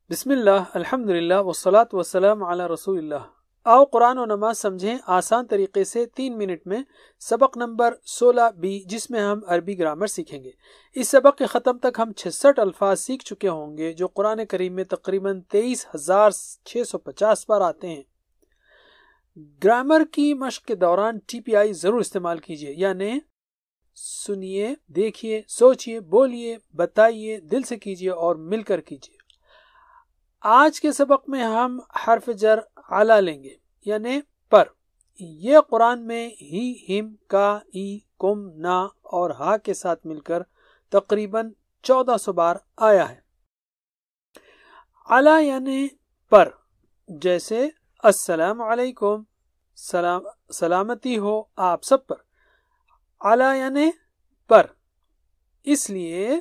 بسم اللہ الحمدللہ والصلاة والسلام علی رسول اللہ۔ آؤ قرآن و نماز سمجھیں آسان طریقے سے 3 منٹ میں، سبق نمبر 16B، جس میں ہم عربی گرامر سیکھیں گے۔ اس سبق کے ختم تک ہم 66 الفاظ سیکھ چکے ہوں گے جو قرآن کریم میں تقریباً 23,650 بار آتے ہیں۔ گرامر کی مشق کے دوران TPI ضرور استعمال کیجیے، یعنی سنیے، دیکھیے، سوچیے، بولیے، بتائیے، دل سے کیجیے اور مل کر کیجیے۔ آج کے سبق میں ہم حرف جر علی لیں گے، یعنی پر۔ یہ قرآن میں ہی، ہم، کا، ای، کم، نا اور ہا کے ساتھ مل کر تقریباً 1400 بار آیا ہے۔ علی یعنی پر، جیسے السلام علیکم، سلامتی ہو آپ سب پر۔ علی یعنی پر، اس لیے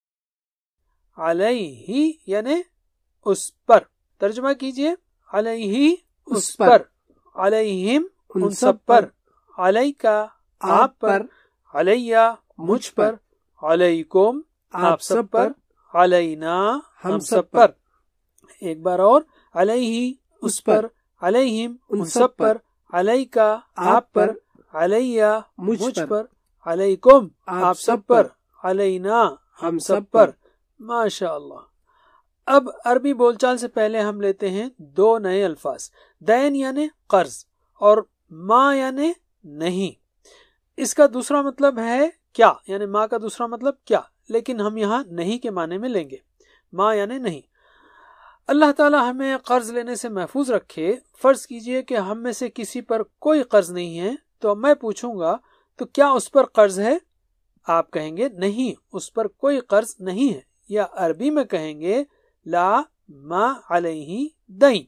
علیہ یعنی اس پر۔ ترجمہ کیجئے، علیہ اس پر، علیہم ان سب پر، علیکا آپ پر، علیہ مجھ پر، علیکم آپ سب پر، علینا ہم سب پر۔ ایک بار اور، علیہ اس پر، علیہم ان سب پر، علیکا آپ پر، علیہ مجھ پر، علیکم آپ سب پر، علینا ہم سب پر۔ ماشاءاللہ۔ اب عربی بول چال سے پہلے ہم لیتے ہیں 2 نئے الفاظ، دین یعنی قرض اور ما یعنی نہیں۔ اس کا دوسرا مطلب ہے کیا، یعنی ما کا دوسرا مطلب کیا، لیکن ہم یہاں نہیں کے معنی میں لیں گے۔ ما یعنی نہیں۔ اللہ تعالی ہمیں قرض لینے سے محفوظ رکھے۔ فرض کیجئے کہ ہم میں سے کسی پر کوئی قرض نہیں ہے، تو میں پوچھوں گا تو کیا اس پر قرض ہے؟ آپ کہیں گے نہیں، اس پر کوئی قرض نہیں ہے، یا عربی میں کہیں گے لا ما علیہ دین،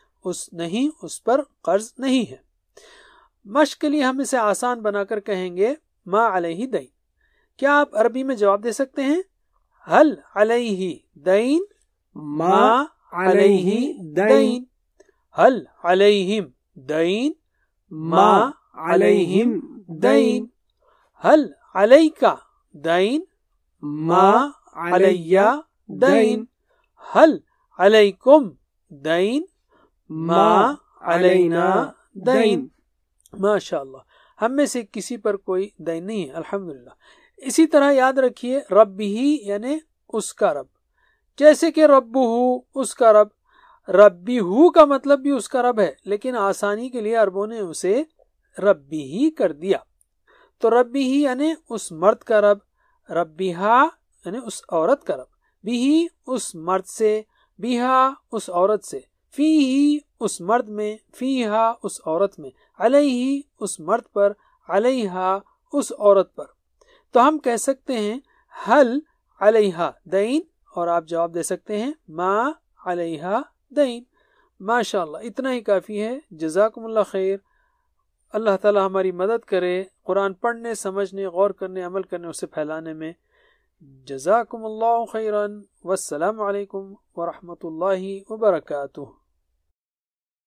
اس پر قرض نہیں ہے۔ مشق کے لیے ہم اسے آسان بنا کر کہیں گے ما علیہ دین۔ کیا آپ عربی میں جواب دے سکتے ہیں؟ حل علیہ دین، ما علیہ دین، حل علیہم دین، ما علیہم دین، حل علیکا دین، ما علیہ دین، حل علیکم دین، ما علینا دین۔ ماشاءاللہ، ہم میں سے کسی پر کوئی دین نہیں ہے، الحمدللہ۔ اسی طرح یاد رکھیے ربی یعنی اس کا رب، جیسے کہ ربہ اس کا رب۔ ربی ہو کا مطلب بھی اس کا رب ہے، لیکن آسانی کے لیے عربوں نے اسے ربی ہی کر دیا۔ تو ربی ہی یعنی اس مرد کا رب، ربیہا یعنی اس عورت کا رب، بھی اس مرد سے، بیہا اس عورت سے، فی ہی اس مرد میں، فیہا اس عورت میں، علیہ اس مرد پر، علیہا اس عورت پر۔ تو ہم کہہ سکتے ہیں حل علیہا دین، اور آپ جواب دے سکتے ہیں ما علیہا دین۔ ماشاءاللہ، اتنا ہی کافی ہے۔ جزاکم اللہ خیر۔ اللہ تعالی ہماری مدد کرے قرآن پڑھنے، سمجھنے، غور کرنے، عمل کرنے، اسے پھیلانے میں۔ جزاکم اللہ خیرن، والسلام علیکم ورحمۃ اللہ وبرکاتہ۔